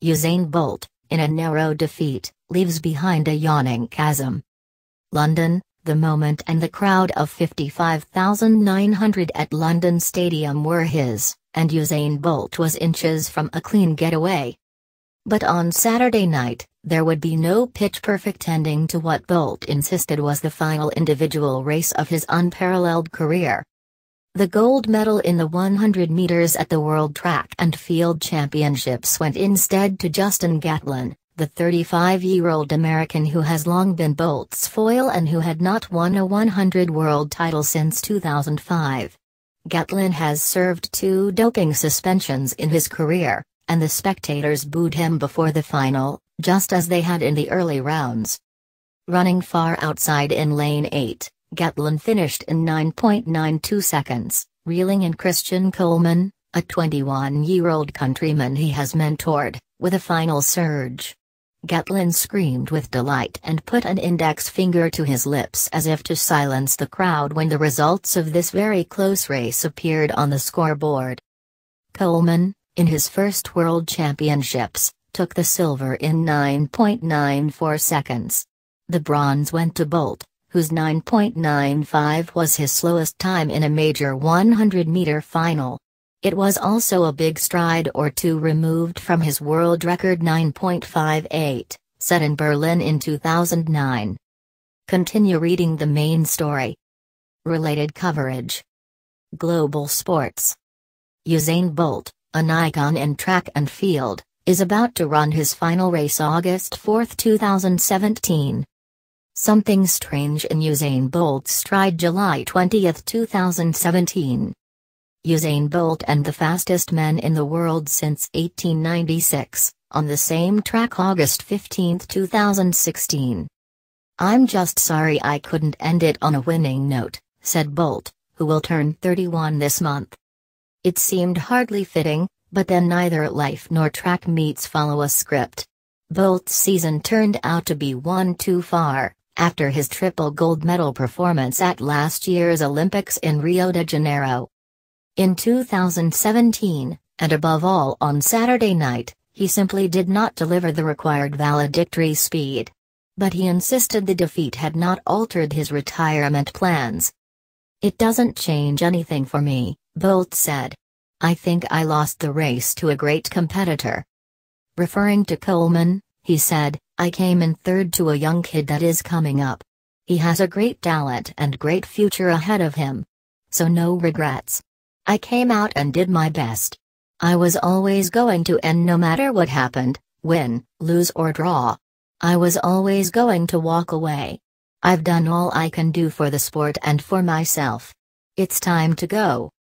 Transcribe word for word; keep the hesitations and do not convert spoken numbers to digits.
Usain Bolt, in a narrow defeat, leaves behind a yawning chasm. London, the moment and the crowd of fifty-five thousand nine hundred at London Stadium were his, and Usain Bolt was inches from a clean getaway. But on Saturday night, there would be no pitch-perfect ending to what Bolt insisted was the final individual race of his unparalleled career. The gold medal in the one hundred meters at the World Track and Field Championships went instead to Justin Gatlin, the thirty-five-year-old American who has long been Bolt's foil and who had not won a one hundred world title since two thousand five. Gatlin has served two doping suspensions in his career, and the spectators booed him before the final, just as they had in the early rounds. Running far outside in lane eight, Gatlin finished in nine point nine two seconds, reeling in Christian Coleman, a twenty-one-year-old countryman he has mentored, with a final surge. Gatlin screamed with delight and put an index finger to his lips as if to silence the crowd when the results of this very close race appeared on the scoreboard. Coleman, in his first World Championships, took the silver in nine point nine four seconds. The bronze went to Bolt, whose nine point nine five was his slowest time in a major one hundred meter final. It was also a big stride or two removed from his world record nine point five eight, set in Berlin in two thousand nine. Continue reading the main story. Related coverage. Global Sports. Usain Bolt, an icon in track and field, is about to run his final race August fourth two thousand seventeen. Something strange in Usain Bolt's stride July twentieth two thousand seventeen. Usain Bolt and the fastest men in the world since eighteen ninety-six, on the same track August fifteenth two thousand sixteen. "I'm just sorry I couldn't end it on a winning note," said Bolt, who will turn thirty-one this month. It seemed hardly fitting, but then neither life nor track meets follow a script. Bolt's season turned out to be one too far, after his triple gold medal performance at last year's Olympics in Rio de Janeiro. In two thousand seventeen, and above all on Saturday night, he simply did not deliver the required valedictory speed. But he insisted the defeat had not altered his retirement plans. "It doesn't change anything for me," Bolt said. "I think I lost the race to a great competitor." Referring to Coleman, he said, "I came in third to a young kid that is coming up. He has a great talent and great future ahead of him. So no regrets. I came out and did my best. I was always going to end no matter what happened, win, lose or draw. I was always going to walk away. I've done all I can do for the sport and for myself. It's time to go."